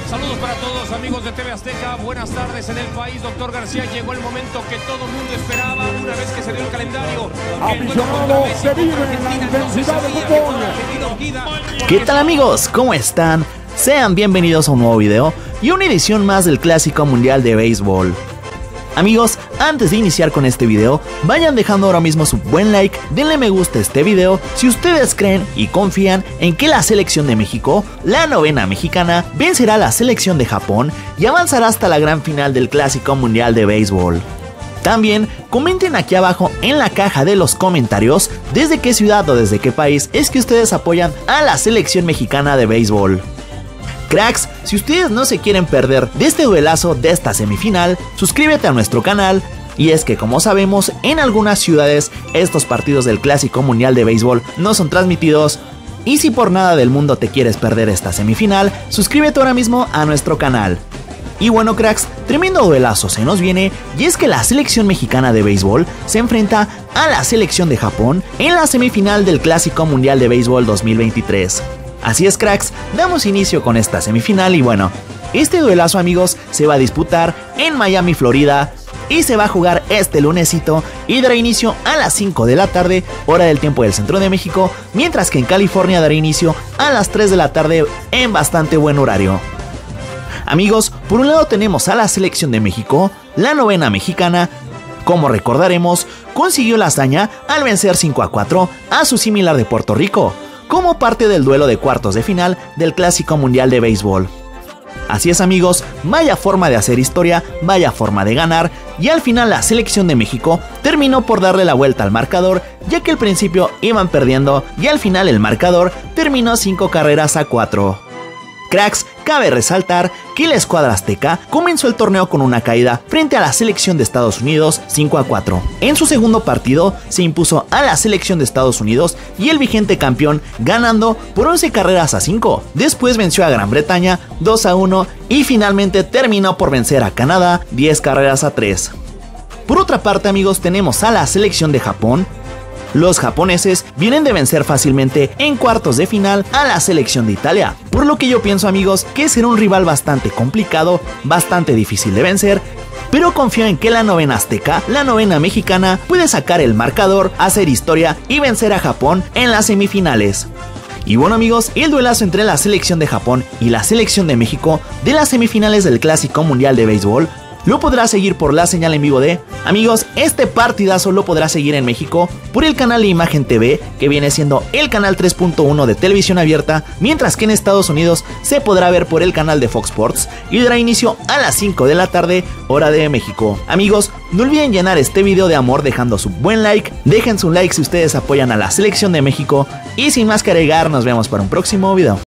Saludos para todos, amigos de TV Azteca. Buenas tardes en el país. Doctor García, llegó el momento que todo el mundo esperaba una vez que se dio el calendario. Aficionado, se vive en la intensidad del fútbol. ¿Qué tal, amigos? ¿Cómo están? Sean bienvenidos a un nuevo video y una edición más del Clásico Mundial de Béisbol. Amigos, antes de iniciar con este video, vayan dejando ahora mismo su buen like, denle me gusta a este video si ustedes creen y confían en que la selección de México, la novena mexicana, vencerá a la selección de Japón y avanzará hasta la gran final del Clásico Mundial de Béisbol. También comenten aquí abajo en la caja de los comentarios desde qué ciudad o desde qué país es que ustedes apoyan a la selección mexicana de béisbol. Cracks, si ustedes no se quieren perder de este duelazo de esta semifinal, suscríbete a nuestro canal. Y es que, como sabemos, en algunas ciudades estos partidos del Clásico Mundial de Béisbol no son transmitidos. Y si por nada del mundo te quieres perder esta semifinal, suscríbete ahora mismo a nuestro canal. Y bueno, cracks, tremendo duelazo se nos viene, y es que la selección mexicana de béisbol se enfrenta a la selección de Japón en la semifinal del Clásico Mundial de Béisbol 2023. Así es, cracks, damos inicio con esta semifinal y bueno, este duelazo, amigos, se va a disputar en Miami, Florida, y se va a jugar este lunesito y dará inicio a las 5 de la tarde, hora del tiempo del centro de México, mientras que en California dará inicio a las 3 de la tarde en bastante buen horario. Amigos, por un lado tenemos a la selección de México, la novena mexicana. Como recordaremos, consiguió la hazaña al vencer 5-4 a su similar de Puerto Rico, como parte del duelo de cuartos de final del Clásico Mundial de Béisbol. Así es, amigos, vaya forma de hacer historia, vaya forma de ganar, y al final la selección de México terminó por darle la vuelta al marcador, ya que al principio iban perdiendo y al final el marcador terminó 5-4. Cracks, cabe resaltar que la escuadra azteca comenzó el torneo con una caída frente a la selección de Estados Unidos 5-4. En su segundo partido se impuso a la selección de Estados Unidos y el vigente campeón ganando por 11-5. Después venció a Gran Bretaña 2-1 y finalmente terminó por vencer a Canadá 10-3. Por otra parte, amigos, tenemos a la selección de Japón. Los japoneses vienen de vencer fácilmente en cuartos de final a la selección de Italia, por lo que yo pienso, amigos, que será un rival bastante complicado, bastante difícil de vencer, pero confío en que la novena azteca, la novena mexicana, puede sacar el marcador, hacer historia y vencer a Japón en las semifinales. Y bueno, amigos, el duelazo entre la selección de Japón y la selección de México de las semifinales del Clásico Mundial de Béisbol lo podrás seguir por la señal en vivo de... Amigos, este partidazo lo podrás seguir en México por el canal de Imagen TV, que viene siendo el canal 3.1 de televisión abierta, mientras que en Estados Unidos se podrá ver por el canal de Fox Sports y dará inicio a las 5 de la tarde, hora de México. Amigos, no olviden llenar este video de amor dejando su buen like, dejen su like si ustedes apoyan a la selección de México y sin más que agregar, nos vemos para un próximo video.